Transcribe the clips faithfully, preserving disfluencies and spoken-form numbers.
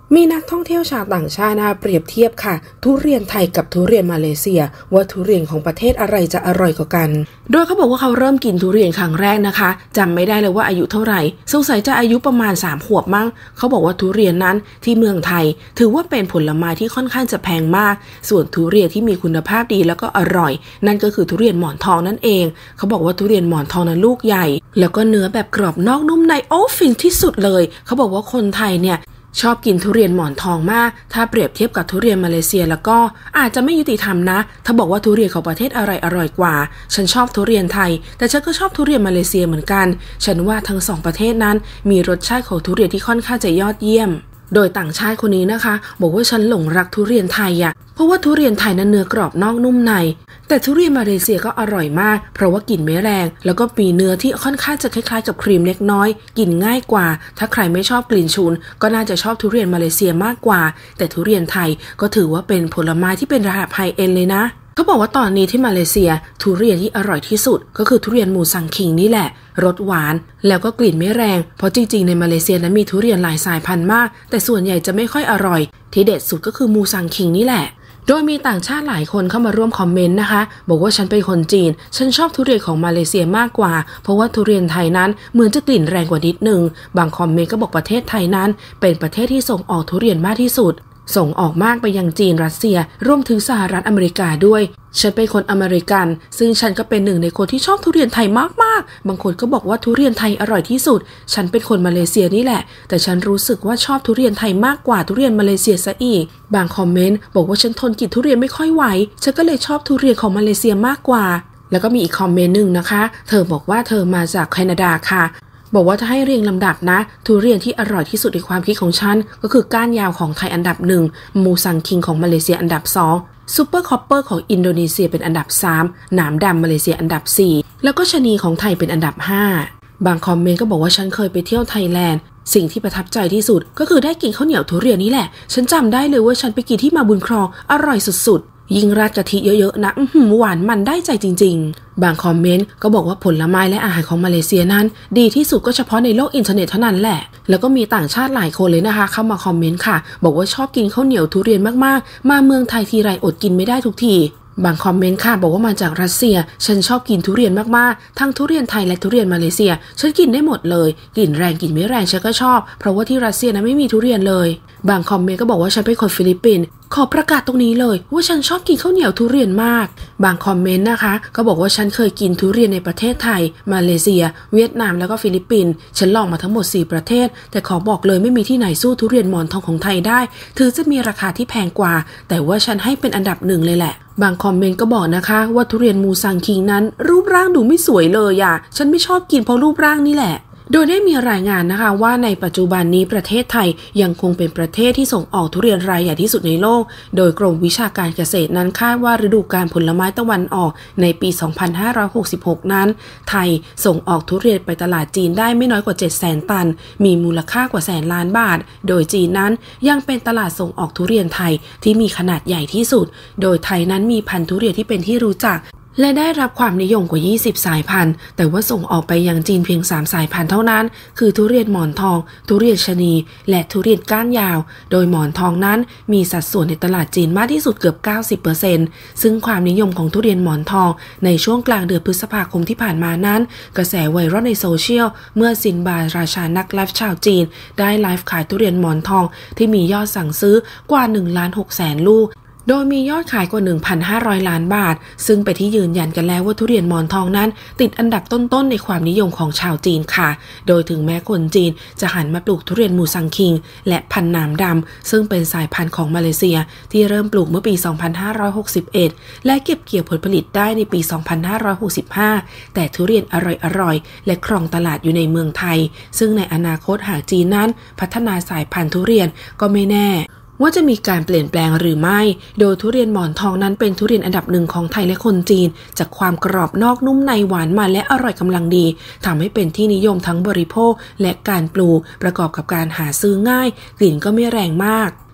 มีนักท่องเที่ยวชาวต่างชาติเปรียบเทียบค่ะทุเรียนไทยกับทุเรียนมาเลเซียว่าทุเรียนของประเทศอะไรจะอร่อยกว่ากันโดยเขาบอกว่าเขาเริ่มกินทุเรียนครั้งแรกนะคะจำไม่ได้เลยว่าอายุเท่าไหร่สงสัยจะอายุประมาณสามขวบมั้งเขาบอกว่าทุเรียนนั้นที่เมืองไทยถือว่าเป็นผลไม้ที่ค่อนข้างจะแพงมากส่วนทุเรียนที่มีคุณภาพดีแล้วก็อร่อยนั่นก็คือทุเรียนหมอนทองนั่นเองเขาบอกว่าทุเรียนหมอนทองนั้นลูกใหญ่แล้วก็เนื้อแบบกรอบนอกนุ่มในโอ้ฟินที่สุดเลยเขาบอกว่าคนไทยเนี่ยชอบกินทุเรียนหมอนทองมากถ้าเปรียบเทียบกับทุเรียนมาเลเซียแล้วก็อาจจะไม่ยุติธรรมนะถ้าบอกว่าทุเรียนของประเทศอะไรอร่อยกว่าฉันชอบทุเรียนไทยแต่ฉันก็ชอบทุเรียนมาเลเซียเหมือนกันฉันว่าทั้งสองประเทศนั้นมีรสชาติของทุเรียนที่ค่อนข้างจะยอดเยี่ยมโดยต่างชาติคนนี้นะคะบอกว่าฉันหลงรักทุเรียนไทยอ่ะเพราะว่าทุเรียนไทยนั้นเนื้อกรอบนอกนุ่มในแต่ทุเรียนมาเลเซียก็อร่อยมากเพราะว่ากลิ่นไม่แรงแล้วก็มีเนื้อที่ค่อนข้างจะคล้ายๆกับครีมเล็กน้อยกินง่ายกว่าถ้าใครไม่ชอบกลิ่นฉุนก็น่าจะชอบทุเรียนมาเลเซียมากกว่าแต่ทุเรียนไทยก็ถือว่าเป็นผลไม้ที่เป็นระดับไฮเอ็นด์เลยนะเขาบอกว่าตอนนี้ที่มาเลเซียทุเรียนที่อร่อยที่สุดก็คือทุเรียนมูซังคิงนี่แหละรสหวานแล้วก็กลิ่นไม่แรงเพราะจริงๆในมาเลเซียนั้นมีทุเรียนหลายสายพันธุ์มากแต่ส่วนใหญ่จะไม่ค่อยอร่อยที่เด็ดสุดก็คือมูซังคิงนี่แหละโดยมีต่างชาติหลายคนเข้ามาร่วมคอมเมนต์นะคะบอกว่าฉันเป็นคนจีนฉันชอบทุเรียนของมาเลเซียมากกว่าเพราะว่าทุเรียนไทยนั้นเหมือนจะกลิ่นแรงกว่านิดนึงบางคอมเมนต์ก็บอกประเทศไทยนั้นเป็นประเทศที่ส่งออกทุเรียนมากที่สุดส่งออกมากไปยังจีนรัสเซียรวมถึงสหรัฐอเมริกาด้วยฉันเป็นคนอเมริกันซึ่งฉันก็เป็นหนึ่งในคนที่ชอบทุเรียนไทยมากๆบางคนก็บอกว่าทุเรียนไทยอร่อยที่สุดฉันเป็นคนมาเลเซียนี่แหละแต่ฉันรู้สึกว่าชอบทุเรียนไทยมากกว่าทุเรียนมาเลเซียซะอีกบางคอมเมนต์บอกว่าฉันทนกินทุเรียนไม่ค่อยไหวฉันก็เลยชอบทุเรียนของมาเลเซียมากกว่าแล้วก็มีอีกคอมเมนต์นึงนะคะเธอบอกว่าเธอมาจากแคนาดาค่ะบอกว่าถ้าให้เรียงลำดับนะทุเรียนที่อร่อยที่สุดในความคิดของฉันก็คือก้านยาวของไทยอันดับหนึ่งมูซังคิงของมาเลเซียอันดับสองซูเปอร์คอปเปอร์ของอินโดนีเซียเป็นอันดับสามหนามดำมาเลเซียอันดับสี่แล้วก็ชะนีของไทยเป็นอันดับห้าบางคอมเมนต์ก็บอกว่าฉันเคยไปเที่ยวไทยแลนด์สิ่งที่ประทับใจที่สุดก็คือได้กินข้าวเหนียวทุเรียนนี่แหละฉันจำได้เลยว่าฉันไปกินที่มาบุญครองอร่อยสุดๆยิ่งราดกะทิเยอะๆนะหวานมันได้ใจจริงๆบางคอมเมนต์ก็บอกว่าผลไม้และอาหารของมาเลเซียนั้นดีที่สุดก็เฉพาะในโลกอินเทอร์เน็ตเท่านั้นแหละแล้วก็มีต่างชาติหลายคนเลยนะคะเข้ามาคอมเมนต์ค่ะบอกว่าชอบกินข้าวเหนียวทุเรียนมากๆมาเมืองไทยทีไรอดกินไม่ได้ทุกทีบางคอมเมนต์ค่ะบอกว่ามาจากรัสเซียฉันชอบกินทุเรียนมากๆทั้งทุเรียนไทยและทุเรียนมาเลเซียฉันกินได้หมดเลยกลิ่นแรงกลิ่นไม่แรงฉันก็ชอบเพราะว่าที่รัสเซียนั้นไม่มีทุเรียนเลยบางคอมเมนต์ก็บอกว่าฉันเป็นคนฟิลิปปินส์ขอประกาศตรงนี้เลยว่าฉันชอบกินข้าวเหนียวทุเรียนมากบางคอมเมนต์นะคะก็บอกว่าฉันเคยกินทุเรียนในประเทศไทยมาเลเซียเวียดนามแล้วก็ฟิลิปปินส์ฉันลองมาทั้งหมดสี่ประเทศแต่ขอบอกเลยไม่มีที่ไหนสู้ทุเรียนหมอนทองของไทยได้ถึงจะมีราคาที่แพงกว่าแต่ว่าฉันให้เป็นอันดับหนึ่งเลยแหละบางคอมเมนต์ก็บอกนะคะว่าทุเรียนมูซังคิงนั้นรูปร่างดูไม่สวยเลยอ่ะฉันไม่ชอบกินเพราะรูปร่างนี่แหละโดยได้มีรายงานนะคะว่าในปัจจุบันนี้ประเทศไทยยังคงเป็นประเทศที่ส่งออกทุเรียนรายใหญ่ที่สุดในโลกโดยกรมวิชาการเกษตรนั้นคาดว่าฤดูกาลผลไม้ตะวันออกในปี สองพันห้าร้อยหกสิบหก นั้นไทยส่งออกทุเรียนไปตลาดจีนได้ไม่น้อยกว่า เจ็ดแสน ตันมีมูลค่ากว่าแสนล้านบาทโดยจีนนั้นยังเป็นตลาดส่งออกทุเรียนไทยที่มีขนาดใหญ่ที่สุดโดยไทยนั้นมีพันธุ์ทุเรียนที่เป็นที่รู้จักและได้รับความนิยมกว่ายี่สิบสายพันธุ์แต่ว่าส่งออกไปยังจีนเพียงสามสายพันธุ์เท่านั้นคือทุเรียนหมอนทองทุเรียนชะนีและทุเรียนก้านยาวโดยหมอนทองนั้นมีสัดส่วนในตลาดจีนมากที่สุดเกือบ เก้าสิบเปอร์เซ็นต์ ซึ่งความนิยมของทุเรียนหมอนทองในช่วงกลางเดือนพฤษภาคมที่ผ่านมานั้นกระแสไวรัลในโซเชียลเมื่อซินบาราชานักไลฟ์ชาวจีนได้ไลฟ์ขายทุเรียนหมอนทองที่มียอดสั่งซื้อกว่า หนึ่งล้านหกแสน ลูกโดยมียอดขายกว่า หนึ่งพันห้าร้อย ล้านบาทซึ่งไปที่ยืนยันกันแล้วว่าทุเรียนหมอนทองนั้นติดอันดับต้นๆในความนิยมของชาวจีนค่ะโดยถึงแม้คนจีนจะหันมาปลูกทุเรียนมูซังคิงและพันธุ์หนามดำซึ่งเป็นสายพันธุ์ของมาเลเซียที่เริ่มปลูกเมื่อปี สองพันห้าร้อยหกสิบเอ็ด และเก็บเกี่ยวผลผลิตได้ในปี สองพันห้าร้อยหกสิบห้า แต่ทุเรียนอร่อยๆและครองตลาดอยู่ในเมืองไทยซึ่งในอนาคตหากจีนนั้นพัฒนาสายพันธุ์ทุเรียนก็ไม่แน่ว่าจะมีการเปลี่ยนแปลงหรือไม่โดยทุเรียนหมอนทองนั้นเป็นทุเรียนอันดับหนึ่งของไทยและคนจีนจากความกรอบนอกนุ่มในหวานมันและอร่อยกำลังดีทำให้เป็นที่นิยมทั้งบริโภคและการปลูกประกอบกับการหาซื้อง่ายกลิ่นก็ไม่แรงมาก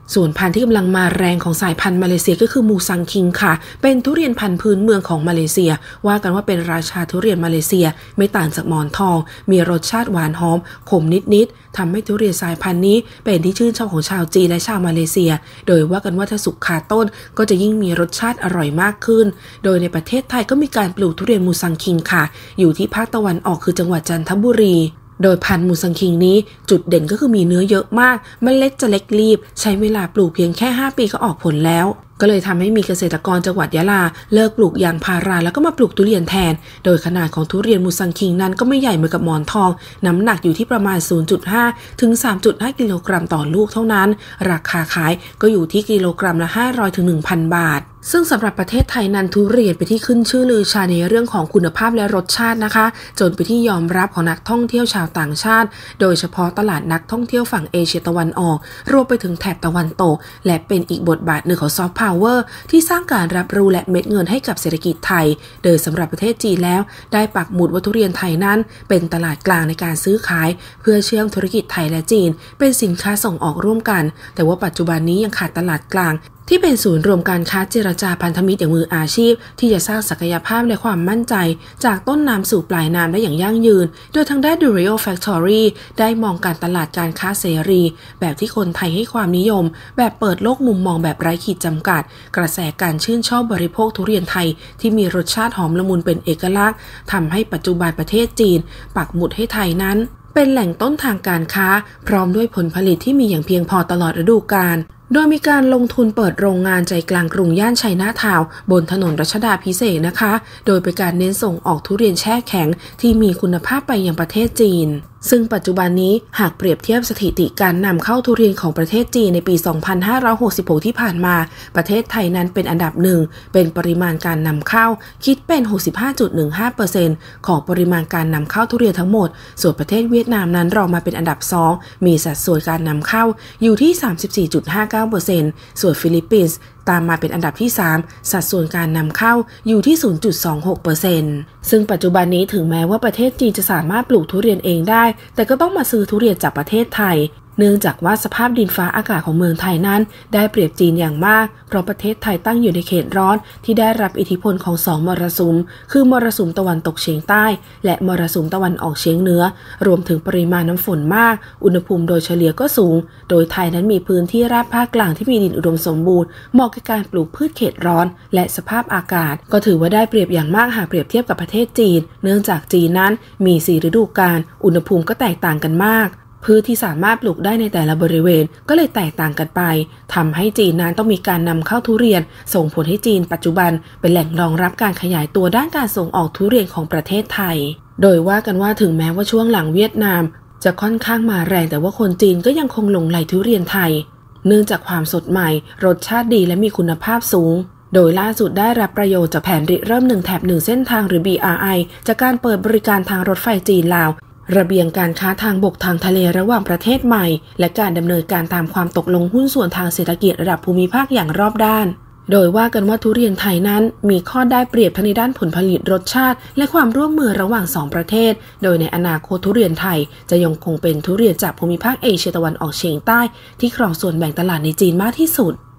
ส่วนพันธุ์ที่กำลังมาแรงของสายพันธุ์มาเลเซียก็คือมูซังคิงค่ะเป็นทุเรียนพันธุ์พื้นเมืองของมาเลเซียว่ากันว่าเป็นราชาทุเรียนมาเลเซียไม่ต่างจากหมอนทองมีรสชาติหวานหอมขมนิดๆทำให้ทุเรียนสายพันธุ์นี้เป็นที่ชื่นชอบของชาวจีนและชาวมาเลเซียโดยว่ากันว่าถ้าสุกคาต้นก็จะยิ่งมีรสชาติอร่อยมากขึ้นโดยในประเทศไทยก็มีการปลูกทุเรียนมูซังคิงค่ะอยู่ที่ภาคตะวันออกคือจังหวัดจันทบุรีโดยพันธุ์มูซังคิงนี้จุดเด่นก็คือมีเนื้อเยอะมากเมล็ดจะเล็กรีบใช้เวลาปลูกเพียงแค่ห้าปีก็ออกผลแล้วก็เลยทำให้มีเกษตรกรจังหวัดยะลาเลิกปลูกยางพาราแล้วก็มาปลูกทุเรียนแทนโดยขนาดของทุเรียนมูซังคิงนั้นก็ไม่ใหญ่เหมือนกับหมอนทองน้ำหนักอยู่ที่ประมาณ ศูนย์จุดห้า ถึง สามจุดห้า กิโลกรัมต่อลูกเท่านั้นราคาขายก็อยู่ที่กิโลกรัมละ ห้าร้อยถึงหนึ่งพัน บาทซึ่งสำหรับประเทศไทยนั้นทุเรียนเป็นที่ขึ้นชื่อลือชาในเรื่องของคุณภาพและรสชาตินะคะจนเป็นที่ยอมรับของนักท่องเที่ยวชาวต่างชาติโดยเฉพาะตลาดนักท่องเที่ยวฝั่งเอเชียตะวันออกรวมไปถึงแถบตะวันตกและเป็นอีกบทบาทหนึ่งของซอฟต์พาวเวอร์ที่สร้างการรับรู้และเม็ดเงินให้กับเศรษฐกิจไทยโดยสำหรับประเทศจีนแล้วได้ปักหมุดว่าทุเรียนไทยนั้นเป็นตลาดกลางในการซื้อขายเพื่อเชื่อมธุรกิจไทยและจีนเป็นสินค้าส่งออกร่วมกันแต่ว่าปัจจุบันนี้ยังขาดตลาดกลางที่เป็นศูนย์รวมการค้าเจรจาพันธมิตรอย่างมืออาชีพที่จะสร้างศักยภาพและความมั่นใจจากต้นน้ำสู่ปลายน้ำได้อย่างยั่งยืนโดยทางด้าน Durio Factory ได้มองการตลาดการค้าเสรีแบบที่คนไทยให้ความนิยมแบบเปิดโลกมุมมองแบบไร้ขีดจำกัดกระแสการชื่นชอบบริโภคทุเรียนไทยที่มีรสชาติหอมละมุนเป็นเอกลักษณ์ทำให้ปัจจุบันประเทศจีนปักหมุดให้ไทยนั้นเป็นแหล่งต้นทางการค้าพร้อมด้วยผลผลิตที่มีอย่างเพียงพอตลอดฤดูกาลโดยมีการลงทุนเปิดโรงงานใจกลางกรุงย่านชัยนาทาวน์บนถนนรัชดาภิเษกนะคะโดยเป็นการเน้นส่งออกทุเรียนแช่แข็งที่มีคุณภาพไปยังประเทศจีนซึ่งปัจจุบันนี้หากเปรียบเทียบสถิติการนำเข้าทุเรียนของประเทศจีนในปี สองพันห้าร้อยหกสิบหก ที่ผ่านมาประเทศไทยนั้นเป็นอันดับหนึ่งเป็นปริมาณการนำเข้าคิดเป็น หกสิบห้าจุดหนึ่งห้าเปอร์เซ็นต์ ของปริมาณการนำเข้าทุเรียนทั้งหมดส่วนประเทศเวียดนามนั้นรองมาเป็นอันดับสองมีสัดส่วนการนำเข้าอยู่ที่ สามสิบสี่จุดห้าเก้าเปอร์เซ็นต์ ส่วนฟิลิปปินส์ตามมาเป็นอันดับที่สามสัดส่วนการนำเข้าอยู่ที่ ศูนย์จุดสองหกเปอร์เซ็นต์ ซึ่งปัจจุบันนี้ถึงแม้ว่าประเทศจีนจะสามารถปลูกทุเรียนเองได้แต่ก็ต้องมาซื้อทุเรียนจากประเทศไทยเนื่องจากว่าสภาพดินฟ้าอากาศของเมืองไทยนั้นได้เปรียบจีนอย่างมากเพราะประเทศไทยตั้งอยู่ในเขตร้อนที่ได้รับอิทธิพลของสองมรสุมคือมรสุมตะวันตกเฉียงใต้และมรสุมตะวันออกเฉียงเหนือรวมถึงปริมาณน้ำฝนมากอุณหภูมิโดยเฉลี่ยก็สูงโดยไทยนั้นมีพื้นที่ราบภาคกลางที่มีดินอุดมสมบูรณ์เหมาะกับการปลูกพืชเขตร้อนและสภาพอากาศก็ถือว่าได้เปรียบอย่างมากหากเปรียบเทียบกับประเทศจีนเนื่องจากจีนนั้นมีสี่ฤดูกาลอุณหภูมิก็แตกต่างกันมากพืชที่สามารถปลูกได้ในแต่ละบริเวณก็เลยแตกต่างกันไปทำให้จีนนั้นต้องมีการนำเข้าทุเรียนส่งผลให้จีนปัจจุบันเป็นแหล่งรองรับการขยายตัวด้านการส่งออกทุเรียนของประเทศไทยโดยว่ากันว่าถึงแม้ว่าช่วงหลังเวียดนามจะค่อนข้างมาแรงแต่ว่าคนจีนก็ยังคงหลงใหลทุเรียนไทยเนื่องจากความสดใหม่รสชาติดีและมีคุณภาพสูงโดยล่าสุดได้รับประโยชน์จากแผนริเริ่มหนึ่งแถบหนึ่งเส้นทางหรือ บี อาร์ ไอ จากการเปิดบริการทางรถไฟจีนลาวระเบียงการค้าทางบกทางทะเลระหว่างประเทศใหม่และการดำเนินการตามความตกลงหุ้นส่วนทางเศรษฐกิจระดับภูมิภาคอย่างรอบด้านโดยว่ากันว่าทุเรียนไทยนั้นมีข้อได้เปรียบทั้งในด้านผลผลิตรสชาติและความร่วมมือระหว่างสองประเทศโดยในอนาคตทุเรียนไทยจะยังคงเป็นทุเรียนจากภูมิภาคเอเชียตะวันออกเฉียงใต้ที่ครองส่วนแบ่งตลาดในจีนมากที่สุด